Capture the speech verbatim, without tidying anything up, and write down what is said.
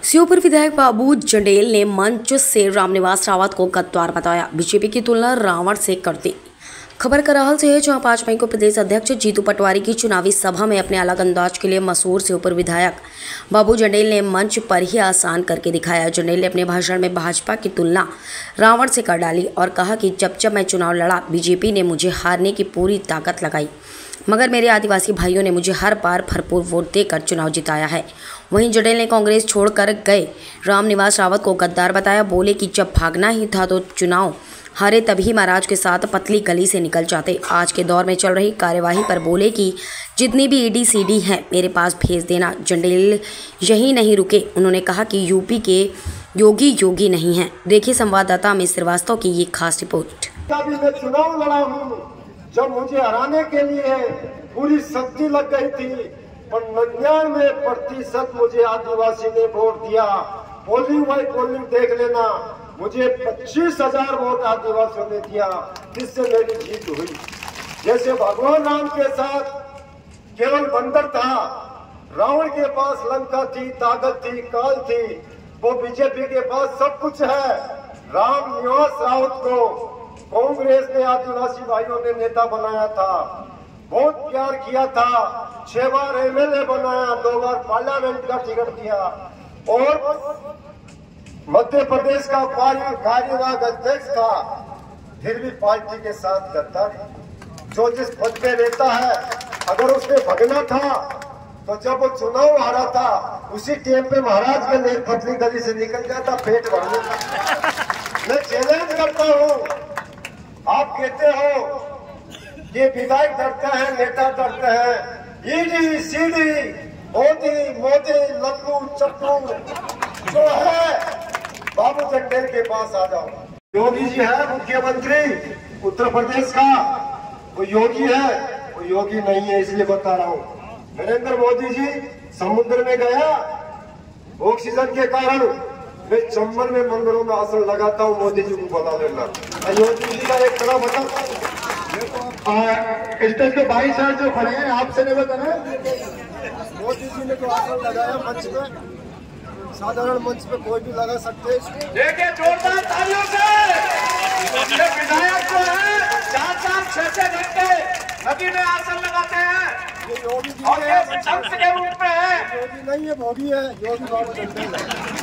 श्योपुर विधायक बाबू जंडेल ने मंच से रामनिवास रावत को गद्दार बताया। बीजेपी की तुलना रावण से कर दी। खबर कराहल से है, जहां पाँच मई को प्रदेश अध्यक्ष जीतू पटवारी की चुनावी सभा में अपने अलग अंदाज के लिए मशहूर श्योपुर विधायक बाबू जंडेल ने मंच पर ही आसान करके दिखाया। जंडेल ने अपने भाषण में भाजपा की तुलना रावण से कर डाली और कहा कि जब जब मैं चुनाव लड़ा, बीजेपी ने मुझे हारने की पूरी ताकत लगाई, मगर मेरे आदिवासी भाइयों ने मुझे हर बार भरपूर वोट देकर चुनाव जिताया है। वहीं जंडेल ने कांग्रेस छोड़कर गए रामनिवास रावत को गद्दार बताया। बोले कि जब भागना ही था तो चुनाव हारे तभी महाराज के साथ पतली गली से निकल जाते। आज के दौर में चल रही कार्यवाही पर बोले कि जितनी भी ईडी सीडी है मेरे पास भेज देना। जंडेल यही नहीं रुके, उन्होंने कहा कि यूपी के योगी योगी नहीं हैं। देखिए संवाददाता अमित श्रीवास्तव की ये खास रिपोर्ट। मैं चुनाव लड़ा हूँ, जब मुझे हराने के लिए पूरी शक्ति लग गई थी, पर निन्यानवे प्रतिशत मुझे आदिवासी ने वोट दिया। पोलिंग बाई पोलिंग देख लेना, मुझे पच्चीस हजार वोट आदिवासियों ने दिया, जिससे मेरी जीत हुई। जैसे भगवान राम के साथ केवल बंदर था, रावण के पास लंका थी, ताकत थी, काल थी, वो बीजेपी के पास सब कुछ है। रामनिवास रावत को कांग्रेस ने आदिवासी भाइयों ने नेता बनाया था, बहुत प्यार किया था, छह बार एमएलए बनाया, दो बार पार्लियामेंट का टिकट दिया और मध्य प्रदेश का कार्यवाहक अध्यक्ष था, फिर भी पार्टी के साथ गद्दारी। जो जिस पद पे रहता है, अगर उसने भगना था तो जब वो चुनाव हारा था, उसी टाइम पे महाराज के लिए पतली गली से निकल जाता पेट भरने का। मैं चैलेंज करता हूँ, आप कहते हो कि विधायक डरते हैं, नेता डरते हैं, ईडी सीडी मोदी मोदी लल्लू चप्पू जो है, बाबू जंडेल के पास आ जाओ। योगी जी है मुख्यमंत्री उत्तर प्रदेश का, वो योगी है, वो योगी नहीं है, इसलिए बता रहा हूँ। नरेंद्र मोदी जी समुद्र में गया, ऑक्सीजन के कारण मैं चंबल में मंदिरों में आसन लगाता हूँ, मोदी जी को बुला लेना। योगी जी का एक तरह बता, स्टेज के बाईस साल जो खड़े हैं, आपसे नहीं बताना। मोदी जी ने तो आसन लगाया मंच पे, साधारण मंच पे कोई भी लगा सकते हैं। देखिए जोरदार तालियों से ये विधायक जो है चार चार छह छह घंटे नदी में आसन लगाते हैं, ये योगी जी के रूप में है। योगी नहीं है, भोगी है, योगी बाबू जंडेल है।